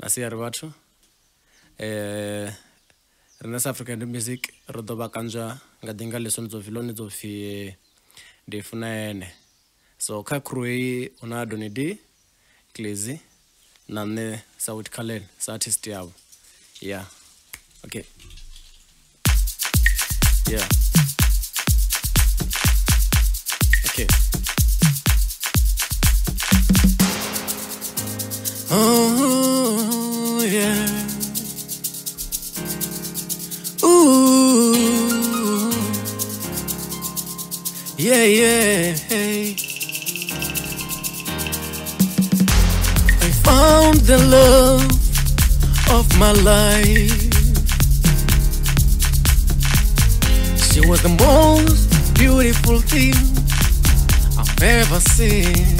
Nasiari watu. Renas African music rodoba kanja ngadinga lesson zo viloni zo fi ndivhuwo ene. So ka crew una donidi Klezi nane South Kalen sa artist yabo. Yeah. Okay. Yeah. Okay. Oh yeah. Ooh. Yeah, yeah. I found the love of my life. She was the most beautiful thing I've ever seen.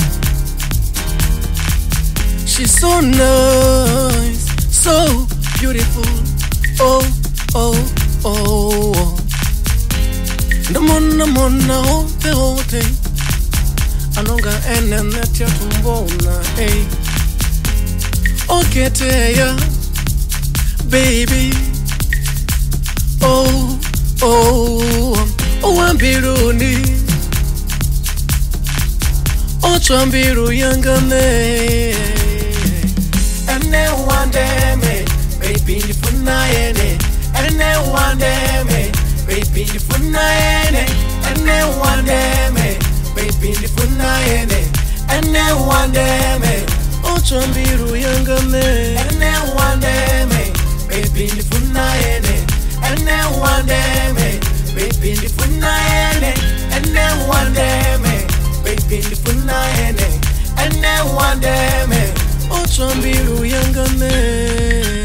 She's so nice, so beautiful. Oh, oh, oh. The mona, oh, the whole thing. Anonga ene netia tumbona, hey. Okay, teya, baby. Oh, oh, oh, ambiruni. Oh, chambiru yanga me. Ene wande me, baby ndivhuwo ene. Ene wande me, baby ndivhuwo ene. Ene wande me, baby ndivhuwo ene. Ene wande me, oh chambiru yanga me. Ene wande me, baby ndivhuwo ene. Ene wande me, baby ndivhuwo ene. Ene wande me, baby ndivhuwo ene. Ene wande me, oh chambiru yanga me.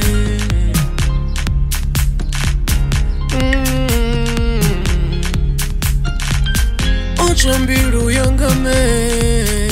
Oh chambiru yanga me.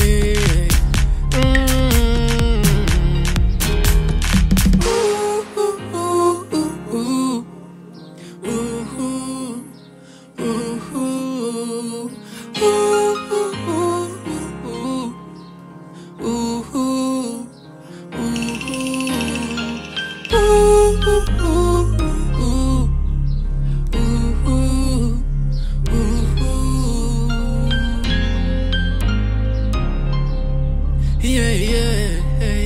Yeah, yeah.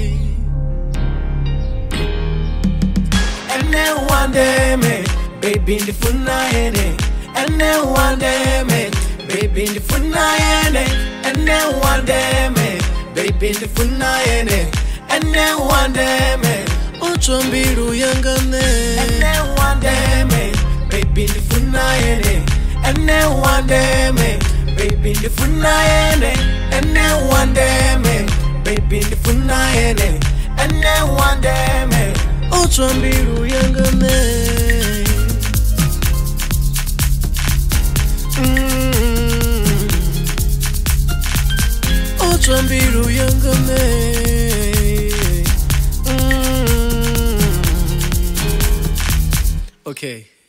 Ene wande me, baby ndivhuwo ene. Ene wande me, baby ndivhuwo ene. Ene wande me, baby ndivhuwo ene. Ene wande me, oh chambiru yanga me. Ene wande me, baby ndivhuwo ene. Ene wande me, baby ndivhuwo ene. Ene wande me, baby ndivhuwo ene. Ene wande me, oh chambiru yanga me. Oh chambiru yanga me. Okay.